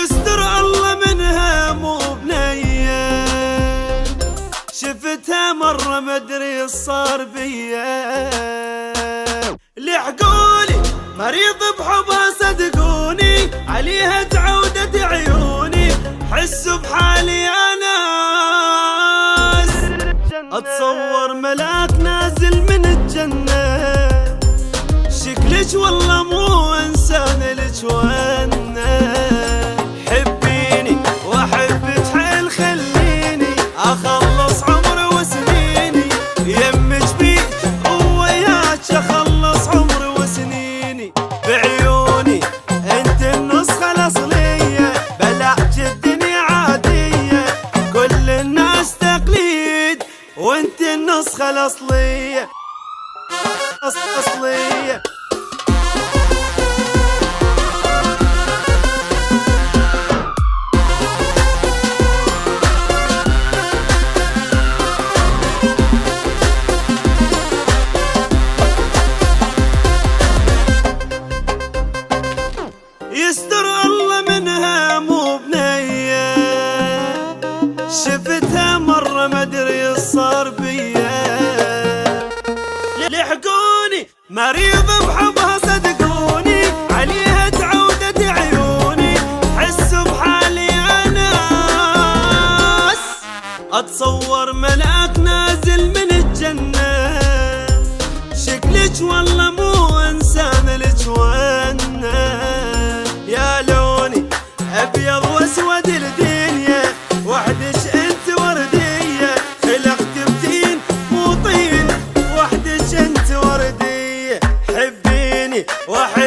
يستر الله منها مو بنية، شفتها مرة مدري الصار بيا. لعقولي مريض بحبها صدقوني، عليها تعودت عيوني، حسوا بحالي انا اتصور ملاك نازل من الجنة، شكلك والله مو انسان لك وانا. حبيني واحبك حيل، خليني اخلص عمري وسنيني، يمك بيك وياك اخلص عمري وسنيني. بعيوني انت النسخة الاصلية، بلعت الدنيا عادية، كل الناس تقليد وانت النسخة الاصلية اصلية. يستر الله منها مو بنية، شفتها مرة مدري الصار بيا. لحقوني مريض بحبها صدقوني، عليها تعودت عيوني، حسوا بحالي انا اتصور ملاك نازل من الجنة، شكلك والله مو انسان لك وانا. يا لوني ابيض واسود الدنيا، وحدك انت وردية، خلقت بتين مو طين، وحدك انت وردية. حبيني